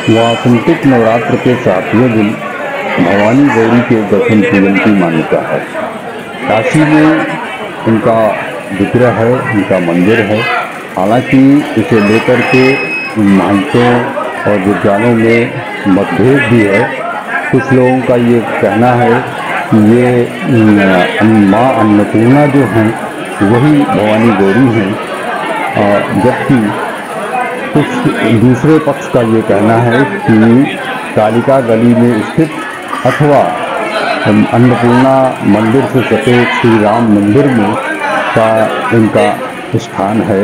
वासंतिक नवरात्र के 7वें दिन भवानी गौरी के दर्शन पूजन की मान्यता है। काशी में उनका विग्रह है, उनका मंदिर है। हालांकि इसे लेकर के महंतों और विद्वानों में मतभेद भी है। कुछ लोगों का ये कहना है कि ये माँ अन्नपूर्णा जो हैं वही भवानी गौरी हैं, जबकि कुछ दूसरे पक्ष का ये कहना है कि कालिका गली में स्थित अथवा अन्नपूर्णा मंदिर से सटे श्री राम मंदिर में का इनका स्थान है।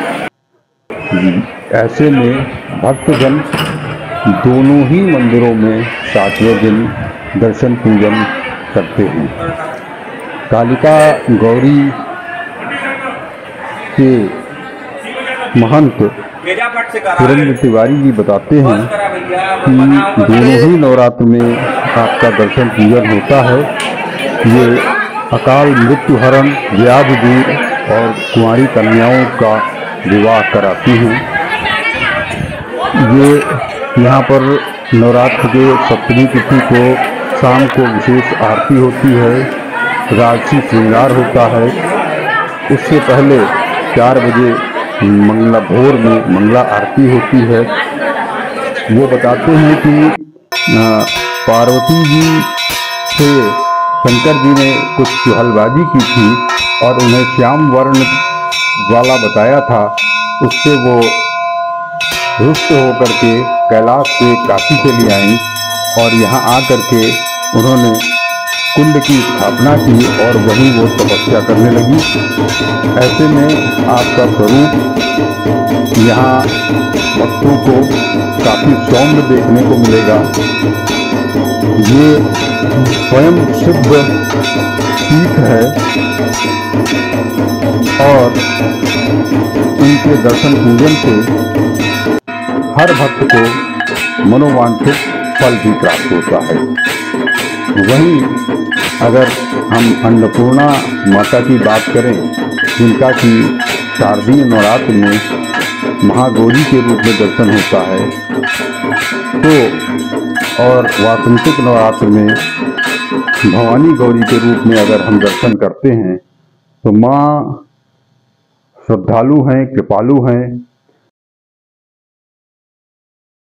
ऐसे में भक्तजन दोनों ही मंदिरों में 7वें दिन दर्शन पूजन करते हैं। कालिका गौरी के महंत सुरेंद्र तिवारी जी बताते हैं कि दोनों ही नवरात्र में आपका दर्शन पूजन होता है। ये अकाल मृत्यु हरण, व्याधि दूर और कुंवारी कन्याओं का विवाह कराती हैं। ये यहाँ पर नवरात्र के सप्तमी तिथि को शाम को विशेष आरती होती है, राजसी श्रृंगार होता है। उससे पहले 4 बजे मंगला भोर में मंगला आरती होती है। वो बताते हैं कि पार्वती जी से शंकर जी ने कुछ चुहलबाजी की थी और उन्हें श्याम वर्ण वाला बताया था। उससे वो रुष्ट होकर के कैलाश से काशी चली आईं और यहाँ आकर के उन्होंने कुंड की स्थापना की और वहीं वो तपस्या करने लगी। ऐसे में आपका स्वरूप यहाँ भक्तों को काफी सौम्य देखने को मिलेगा। ये स्वयं सिद्ध पीठ है और इनके दर्शन पूजन से हर भक्त को मनोवांछित फल भी प्राप्त होता है। वहीं अगर हम अन्नपूर्णा माता की बात करें, जिनका कि शारदीय नवरात्र में महागौरी के रूप में दर्शन होता है, तो और वासंतिक नवरात्र में भवानी गौरी के रूप में अगर हम दर्शन करते हैं तो माँ श्रद्धालु हैं, कृपालु हैं